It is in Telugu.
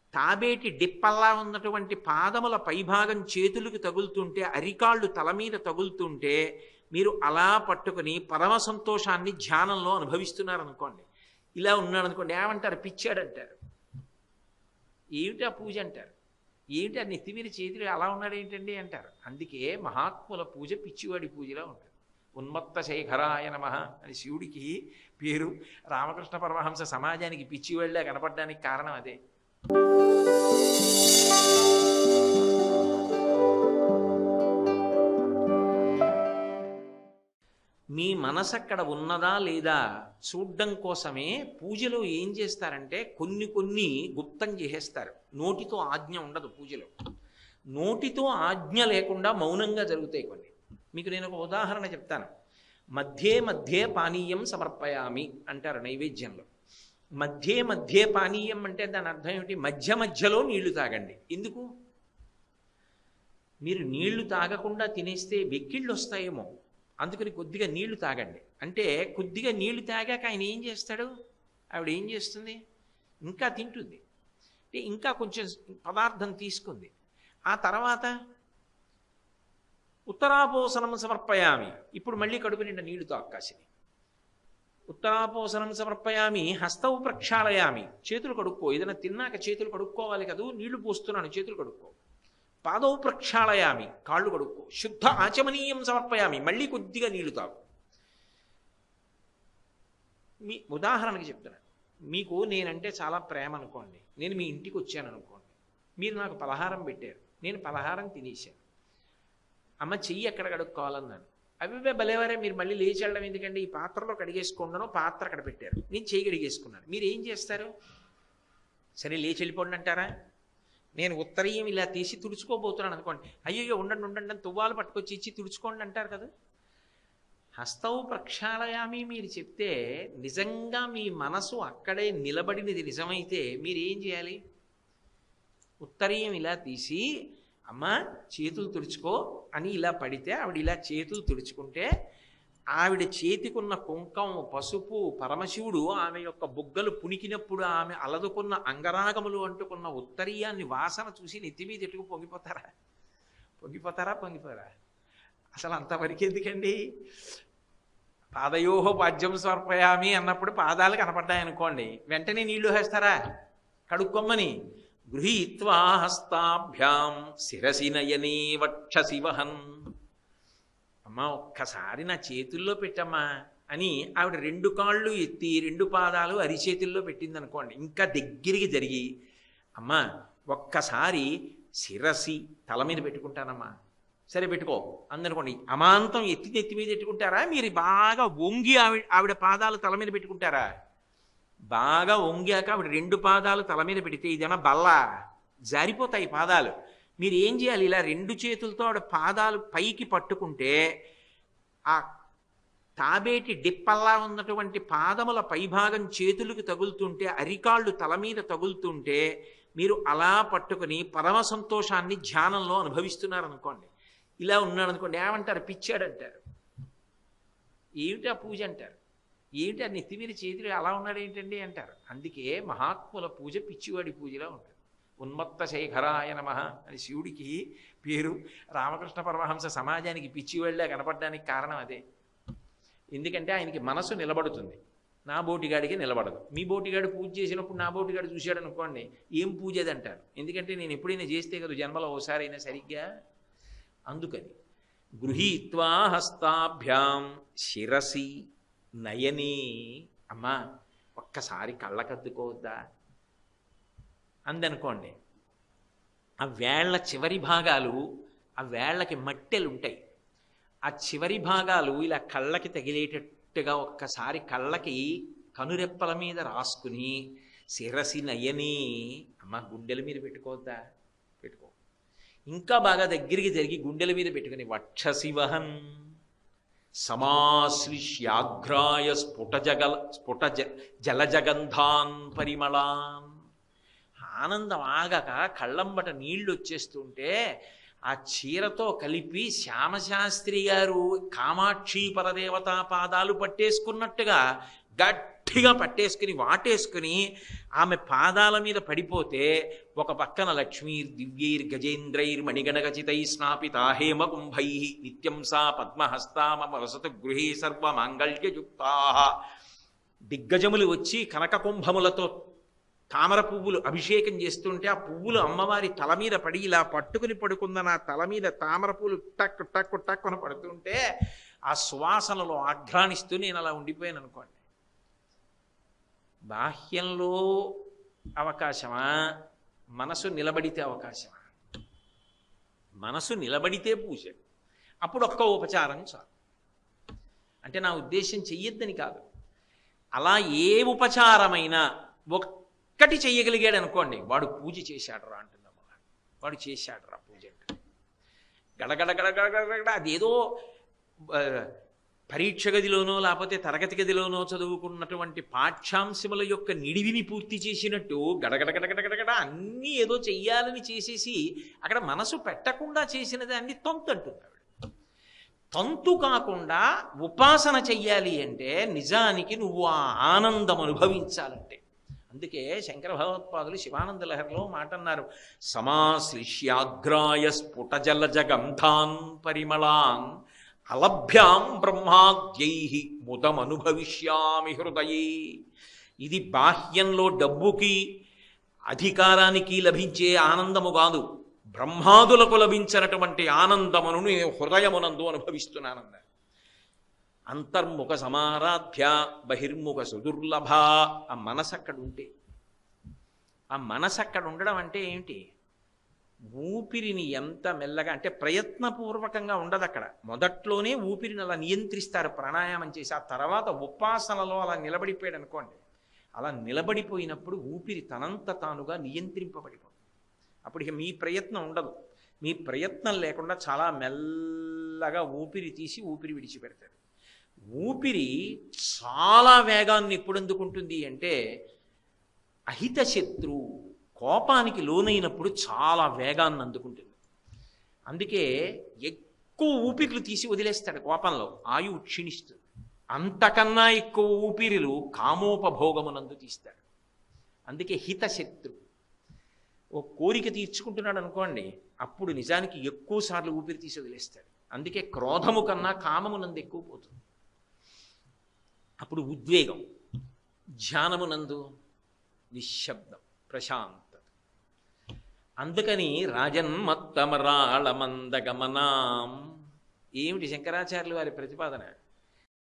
తాబేటి డిప్పల్లా ఉన్నటువంటి పాదముల పైభాగం చేతులకు తగులుతుంటే, అరికాళ్ళు తల మీద తగులుతుంటే మీరు అలా పట్టుకుని పరమ సంతోషాన్ని ధ్యానంలో అనుభవిస్తున్నారనుకోండి. ఇలా ఉన్నాడు అనుకోండి, ఏమంటారు? పిచ్చాడంటారు. ఏమిటి ఆ పూజ అంటారు. ఏమిటి ఆ నెత్తి మీద చేతులు అలా ఉన్నాడు ఏంటండి అంటారు. అందుకే మహాత్ముల పూజ పిచ్చివాడి పూజలా ఉంటుంది. ఉన్మత్త శేఖరాయ నమః అని శివుడికి పేరు. రామకృష్ణ పరమహంస సమాజానికి పిచ్చివాళ్ళే కనపడడానికి కారణం అదే. మీ మనసు అక్కడ ఉన్నదా లేదా చూడ్డం కోసమే పూజలో ఏం చేస్తారంటే కొన్ని గుప్తం చేసేస్తారు. నోటితో ఆజ్ఞ ఉండదు పూజలో. నోటితో ఆజ్ఞ లేకుండా మౌనంగా జరుగుతాయి కొన్ని. మీకు నేను ఒక ఉదాహరణ చెప్తాను. మధ్యే మధ్యే పానీయం సమర్పయామి అంటారు నైవేద్యంలో. మధ్యే పానీయం అంటే దాని అర్థం ఏమిటి? మధ్య మధ్యలో నీళ్లు తాగండి. ఎందుకు? మీరు నీళ్లు తాగకుండా తినేస్తే వెక్కిళ్ళు వస్తాయేమో, అందుకని కొద్దిగా నీళ్లు తాగండి అంటే, కొద్దిగా నీళ్లు తాగాక ఆయన ఏం చేస్తాడు? ఆవిడ ఏం చేస్తుంది? ఇంకా తింటుంది. అంటే ఇంకా కొంచెం పదార్థం తీసుకుంది. ఆ తర్వాత ఉత్తరాపోసనం సమర్పయామి, ఇప్పుడు మళ్ళీ కడుపు నిండా నీళ్లు తాక్కాసింది. ఉత్తరాపోసనం సమర్పయామి హస్తవు ప్రక్షాళయామి, చేతులు కడుక్కో. ఏదైనా తిన్నాక చేతులు కడుక్కోవాలి కదా, నీళ్లు పోస్తున్నాను చేతులు కడుక్కో. పాదవు ప్రక్షాళయామి, కాళ్ళు కడుక్కో. శుద్ధ ఆచమనీయం సమర్పయామి, మళ్ళీ కొద్దిగా నీళ్లు తాగు. మీ ఉదాహరణకి చెప్తున్నాను. మీకు నేనంటే చాలా ప్రేమ అనుకోండి. నేను మీ ఇంటికి వచ్చాను అనుకోండి. మీరు నాకు పలహారం పెట్టారు, నేను పలహారం తినేశాను. అమ్మ చెయ్యి ఎక్కడ కడుక్కోవాలన్నాను. అవి భలేవారే, మీరు మళ్ళీ లేచి వెళ్ళడం ఎందుకంటే, ఈ పాత్రలో కడిగేసుకుండాను, పాత్ర అక్కడ పెట్టారు, నేను చెయ్యి కడిగేసుకున్నాను. మీరు ఏం చేస్తారు? సరే లేచి వెళ్ళిపోండి అంటారా? నేను ఉత్తరీయం ఇలా తీసి తుడుచుకోబోతున్నాను అనుకోండి, అయ్యో ఉండండి ఉండండి అని తువ్వాలు పట్టుకొచ్చి ఇచ్చి తుడుచుకోండి అంటారు కదా. హస్తవు ప్రక్షాళయామి మీరు చెప్తే, నిజంగా మీ మనసు అక్కడే నిలబడినది నిజమైతే మీరు ఏం చేయాలి? ఉత్తరీయం ఇలా తీసి అమ్మ చేతులు తుడుచుకో అని ఇలా పడితే, ఆవిడ ఇలా చేతులు తుడుచుకుంటే, ఆవిడ చేతికున్న కుంకం పసుపు పరమశివుడు ఆమె యొక్క బుగ్గలు పునికినప్పుడు ఆమె అలదుకున్న అంగరాగములు అంటుకున్న ఉత్తరీయాన్ని వాసన చూసి నెత్తి మీద ఎట్టుకు పొంగిపోతారా? పొంగిపోరా? అసలు అంతవరకు ఎందుకండి? పాదయోహ పాద్యం సమర్పయామి అన్నప్పుడు పాదాలు కనపడ్డాయనుకోండి, వెంటనే నీళ్లు వేస్తారా కడుక్కొమ్మని? గృహీత్వా హస్తాభ్యాం శిరసి నయనే వక్షసి వహన్, అమ్మా ఒక్కసారి నా చేతుల్లో పెట్టమ్మా అని ఆవిడ రెండు కాళ్ళు ఎత్తి రెండు పాదాలు అరిచేతుల్లో పెట్టింది అనుకోండి, ఇంకా దగ్గరికి జరిగి అమ్మా ఒక్కసారి శిరసి తల మీద పెట్టుకుంటానమ్మా, సరే పెట్టుకో అందనుకోండి. అమాంతం ఎత్తి నెత్తి మీద పెట్టుకుంటారా? మీరు బాగా వంగి ఆవిడ పాదాలు తల మీద పెట్టుకుంటారా? బాగా వంగాక ఆవిడ రెండు పాదాలు తల మీద పెడితే ఇదేమన్నా బల్ల? జారిపోతాయి పాదాలు. మీరు ఏం చేయాలి? ఇలా రెండు చేతులతో ఆవిడ పాదాలు పైకి పట్టుకుంటే, ఆ తాబేటి డిప్పల్లా ఉన్నటువంటి పాదముల పైభాగం చేతులకు తగులుతుంటే, అరికాళ్ళు తల మీద తగులుతుంటే మీరు అలా పట్టుకుని పరమ సంతోషాన్ని ధ్యానంలో అనుభవిస్తున్నారనుకోండి. ఇలా ఉన్నాడు అనుకోండి, ఏమంటారు? పిచ్చాడంటారు. ఏమిటి ఆ పూజ అంటారు. ఏమిటి ఆ నెత్తి మీద చేతులు అలా ఉన్నాడు ఏంటండి అంటారు. అందుకే మహాత్ముల పూజ పిచ్చివాడి పూజలా ఉంటుంది. ఉన్మత్త శేఖరాయ నమః అని శివుడికి పేరు. రామకృష్ణ పరమహంస సమాజానికి పిచ్చివాళ్ళే కనపడడానికి కారణం అదే. ఎందుకంటే ఆయనకి మనసు నిలబడుతుంది, నా బోటిగాడికి నిలబడదు. మీ బోటిగాడు పూజ చేసినప్పుడు నా బోటిగాడు చూశాడు అనుకోండి, ఏం పూజ అది అంటారు. ఎందుకంటే నేను ఎప్పుడైనా చేస్తే కదా జన్మలో ఓసారి అయినా సరిగ్గా. అందుకని గృహీత్వా హస్తాభ్యాం శిరసి నయని, అమ్మా ఒక్కసారి కళ్ళకద్దుకోవద్దా అందనుకోండి. ఆ వేళ్ల చివరి భాగాలు, ఆ వేళ్లకి మట్టెలు ఉంటాయి, ఆ చివరి భాగాలు ఇలా కళ్ళకి తగిలేటట్టుగా ఒక్కసారి కళ్ళకి కనురెప్పల మీద రాసుకుని శిరసి నయని, అమ్మ గుండెల మీద పెట్టుకోవద్దా? పెట్టుకో. ఇంకా బాగా దగ్గరికి జరిగి గుండెల మీద పెట్టుకుని వక్షసి వహన్ సమాశ్లిష్యాఘ్రాయ స్ఫుట జలజగంధాన్ పరిమళాన్. ఆనందం ఆగక కళ్ళంబట నీళ్లు వచ్చేస్తుంటే ఆ చీరతో కలిపి శ్యామశాస్త్రి గారు కామాక్షి పరదేవతా పాదాలు పట్టేసుకున్నట్టుగా గట్టిగా గట్టిగా పట్టేసుకుని వాటేసుకుని ఆమె పాదాల మీద పడిపోతే ఒక పక్కన లక్ష్మీర్ దివ్యైర్ గజేంద్రైర్ మణిగణగచితై స్నాపితా హేమ కుంభై నిత్యం సా పద్మహస్తా మమ వసతు గృహే సర్వ మాంగళ్యయుక్తా దిగ్గజములు వచ్చి కనక కుంభములతో తామర పువ్వులు అభిషేకం చేస్తుంటే ఆ పువ్వులు అమ్మవారి తల మీద పడి ఇలా పట్టుకుని పడుకున్న నా తల మీద తామర పువ్వులు టక్ టక్ టక్కున పడుతుంటే ఆ సువాసనలో ఆఘ్రాణిస్తూ నేను అలా ఉండిపోయాను అనుకోండి. బాహ్యంలో అవకాశమా, మనసు నిలబడితే అవకాశమా? మనసు నిలబడితే పూజ. అప్పుడు ఒక్క ఉపచారం చాలు. అంటే నా ఉద్దేశం చెయ్యొద్దని కాదు, అలా ఏ ఉపచారమైనా ఒక్కటి చెయ్యగలిగాడు అనుకోండి, వాడు పూజ చేశాడరా అంటున్నాము. వాడు చేశాడరా పూజ అంటే గడగడ గడగడ అదేదో పరీక్ష గదిలోనో లేకపోతే తరగతి గదిలోనో చదువుకున్నటువంటి పాఠ్యాంశముల యొక్క నిడివిని పూర్తి చేసినట్టు గడగడగడగడగడ అన్నీ ఏదో చెయ్యాలని చేసేసి అక్కడ మనసు పెట్టకుండా చేసినది అన్ని తంతు అంటున్నాడు. తంతు కాకుండా ఉపాసన చెయ్యాలి అంటే నిజానికి నువ్వు ఆ ఆనందం అనుభవించాలంటే. అందుకే శంకర భగవత్పాదులు శివానంద లహరిలో మాట అన్నారు, సమాశ్లిష్యాగ్రాయ స్ఫుటజలజ గంధాన్ పరిమళాన్ అలభ్యాం బ్రహ్మాద్యై ముదమనుభవిష్యామి హృదయే. ఇది బాహ్యంలో డబ్బుకి అధికారానికి లభించే ఆనందము కాదు, బ్రహ్మాదులకు లభించినటువంటి ఆనందమును నేను హృదయమునందు అనుభవిస్తున్నానన్నారు. అంతర్ముఖ సమారాధ్య బహిర్ముఖ సుదుర్లభ. ఆ మనసు అక్కడ ఉంటే, ఆ మనసు అక్కడ ఉండడం అంటే ఏంటి? ఊపిరిని ఎంత మెల్లగా అంటే ప్రయత్నపూర్వకంగా ఉండదు అక్కడ. మొదట్లోనే ఊపిరిని అలా నియంత్రిస్తారు ప్రాణాయామం చేసి, ఆ తర్వాత ఉపాసనలో అలా నిలబడిపోయాడు అనుకోండి. అలా నిలబడిపోయినప్పుడు ఊపిరి తనంత తానుగా నియంత్రింపబడిపోతుంది. అప్పుడు ఇక మీ ప్రయత్నం ఉండదు. మీ ప్రయత్నం లేకుండా చాలా మెల్లగా ఊపిరి తీసి ఊపిరి విడిచిపెడతాడు. ఊపిరి చాలా వేగాన్ని ఎప్పుడు అందుకుంటుంది అంటే అహిత శత్రువు కోపానికి లోనైనప్పుడు చాలా వేగాన్ని అందుకుంటుంది. అందుకే ఎక్కువ ఊపిరిలు తీసి వదిలేస్తాడు కోపంలో, ఆయువు క్షీణిస్తుంది. అంతకన్నా ఎక్కువ ఊపిరిలు కామోపభోగమునందు తీస్తాడు. అందుకే హితశత్రు. ఓ కోరిక తీర్చుకుంటున్నాడు అనుకోండి, అప్పుడు నిజానికి ఎక్కువ సార్లు ఊపిరి తీసి వదిలేస్తాడు. అందుకే క్రోధము కన్నా కామమునందు ఎక్కువ పోతుంది. అప్పుడు ఉద్వేగం. ధ్యానమునందు నిశ్శబ్దం, ప్రశాంతత. అందుకని రాజన్మత్తమరాళమందగమనాం. ఏమిటి శంకరాచార్యులు వారి ప్రతిపాదన?